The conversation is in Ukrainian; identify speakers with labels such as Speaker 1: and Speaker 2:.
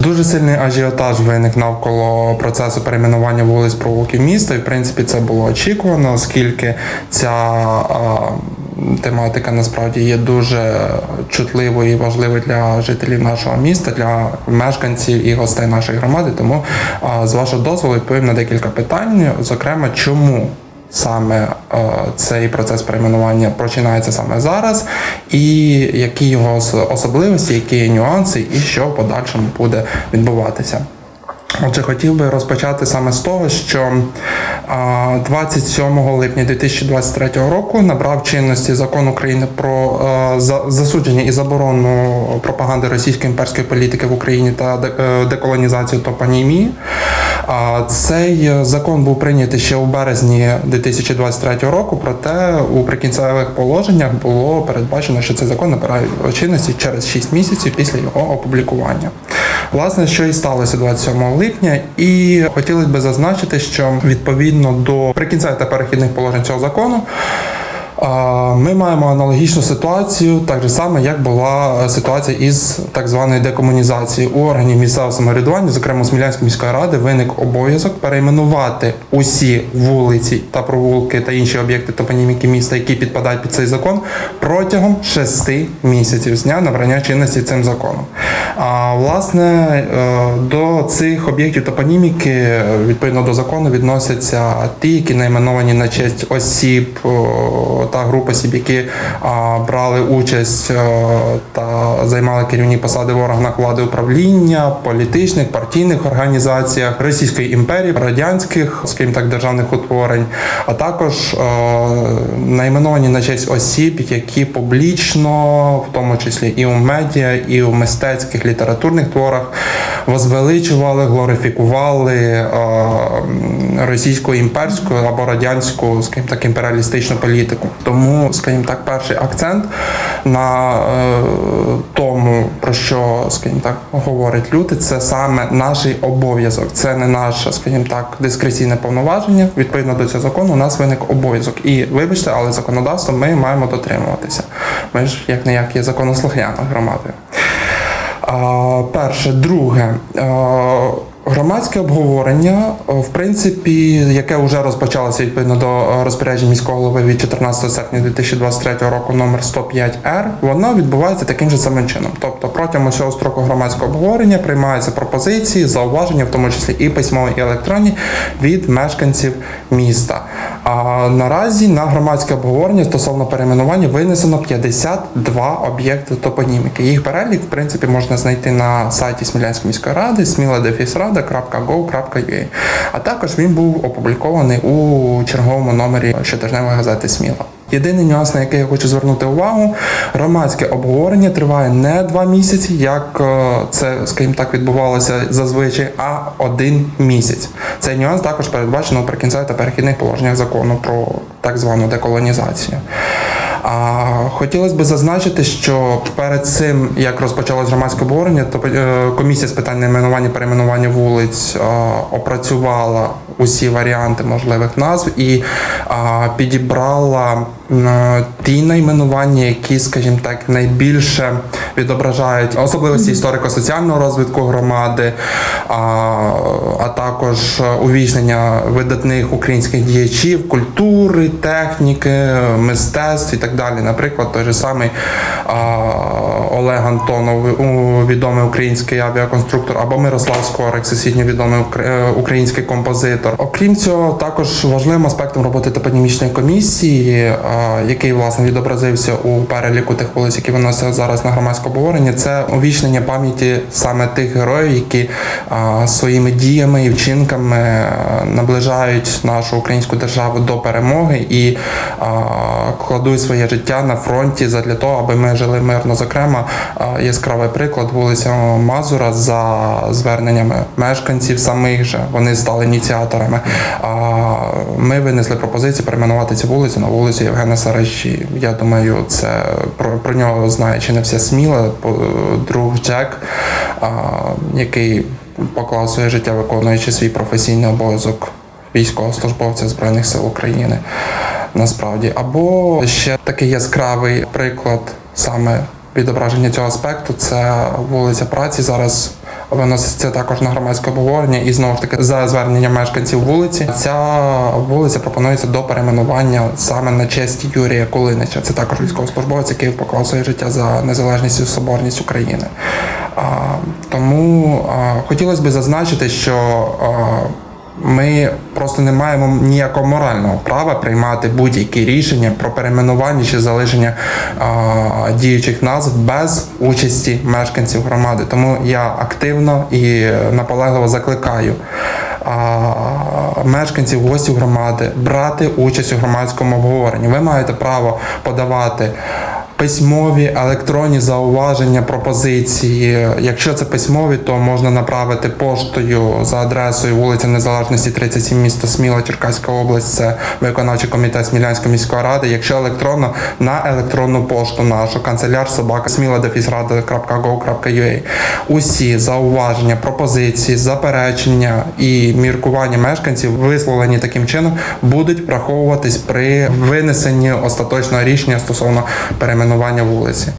Speaker 1: Дуже сильний ажіотаж виник навколо процесу перейменування вулиць, провулків міста. І, в принципі, це було очікувано, оскільки ця тематика насправді є дуже чутливою і важливою для жителів нашого міста, для мешканців і гостей нашої громади. Тому, з вашого дозволу, відповім на декілька питань, зокрема, чому саме цей процес перейменування починається саме зараз, і які його особливості, які нюанси, і що в подальшому буде відбуватися. Отже, хотів би розпочати саме з того, що 27 липня 2023 року набрав чинності Закон України про засудження і заборону пропаганди російської імперської політики в Україні та деколонізацію топонімії. Цей закон був прийнятий ще у березні 2023 року, проте у прикінцевих положеннях було передбачено, що цей закон набирає чинності через 6 місяців після його опублікування. Власне, що і сталося 27 липня, і хотілося б зазначити, що відповідно до прикінцевих та перехідних положень цього закону ми маємо аналогічну ситуацію, так же саме, як була ситуація із так званою декомунізацією. У органів місцевого самоврядування, зокрема Смілянської міської ради, виник обов'язок перейменувати усі вулиці та провулки та інші об'єкти топоніміки міста, які підпадають під цей закон, протягом 6 місяців з дня набрання чинності цим законом. Власне, до цих об'єктів топоніміки, відповідно до закону, відносяться ті, які найменовані на честь осіб та груп осіб, які брали участь та займали керівні посади в органах влади управління, політичних, партійних організаціях Російської імперії, радянських, скажімо так, державних утворень, а також найменовані на честь осіб, які публічно, в тому числі і у медіа, і у мистецьких, літературних творах, возвеличували, глорифікували російську імперську або радянську, скажімо так, імперіалістичну політику. Тому, скажімо так, перший акцент на тому, про що, скажімо так, говорять люди, це саме наш обов'язок. Це не наше, скажімо так, дискреційне повноваження. Відповідно до цього закону у нас виник обов'язок. І, вибачте, але законодавство ми маємо дотримуватися. Ми ж, як-не-як, є законослухняна громадою. Перше. Друге. Громадське обговорення, в принципі, яке вже розпочалося відповідно до розпорядження міського голови від 14 серпня 2023 року номер 105-Р, воно відбувається таким же самим чином. Тобто протягом усього строку громадського обговорення приймаються пропозиції, зауваження, в тому числі і письмові, і електронні, від мешканців міста. Наразі на громадське обговорення стосовно перейменування винесено 52 об'єкти топоніміки. Їх перелік, в принципі, можна знайти на сайті Смілянської міської ради smila-rada.gov.ua. А також він був опублікований у черговому номері щотижневої газети «Сміла». Єдиний нюанс, на який я хочу звернути увагу, громадське обговорення триває не 2 місяці, як це, скажімо так, відбувалося зазвичай, а 1 місяць. Цей нюанс також передбачено у прикінцевих та перехідних положеннях закону про так звану деколонізацію. Хотілося б зазначити, що перед цим, як розпочалось громадське обговорення, то комісія з питань найменування, перейменування вулиць опрацювала усі варіанти можливих назв і підібрала ті найменування, які, скажімо так, найбільше відображають особливості історико-соціального розвитку громади, а також увічнення видатних українських діячів, культури, техніки, мистецтв і так далі. Наприклад, той же самий Олег Антонов, відомий український авіаконструктор, або Мирослав Скорик, всесвітньо відомий український композитор. Окрім цього, також важливим аспектом роботи топонімічної комісії, який, власне, відобразився у переліку тих вулиць, які виносять зараз на громадське обговорення, це увічнення пам'яті саме тих героїв, які своїми діями і вчинками наближають нашу українську державу до перемоги і кладуть своє життя на фронті задля того, аби ми жили мирно. Зокрема, яскравий приклад вулиця Мазура за зверненнями мешканців самих же. Вони стали ініціаторами. Ми винесли пропозицію перейменувати цю вулицю на вулицю Євгена Сарайчі. Я думаю, це про нього знає чи не вся Сміла. Друг Джек, який поклав своє життя, виконуючи свій професійний обов'язок військовослужбовця Збройних сил України. Насправді. Або ще такий яскравий приклад саме відображення цього аспекту – це вулиця Праці, зараз виноситься також на громадське обговорення і знову ж таки за зверненням мешканців вулиці. Ця вулиця пропонується до перейменування саме на честь Юрія Кулинича. Це також військовослужбовець, який поклав своє життя за незалежність і соборність України. Тому хотілося б зазначити, що ми просто не маємо ніякого морального права приймати будь-які рішення про перейменування чи залишення діючих назв без участі мешканців громади. Тому я активно і наполегливо закликаю мешканців, гостів громади брати участь у громадському обговоренні. Ви маєте право подавати письмові, електронні зауваження, пропозиції. Якщо це письмові, то можна направити поштою за адресою вулиця Незалежності, 37, місто Сміла, Черкаська область, це виконавчий комітет Смілянської міської ради. Якщо електронно, на електронну пошту нашу, канцеляр@smila-rada.gov.ua. Усі зауваження, пропозиції, заперечення і міркування мешканців, висловлені таким чином, будуть враховуватись при винесенні остаточного рішення стосовно перейменування вулиці.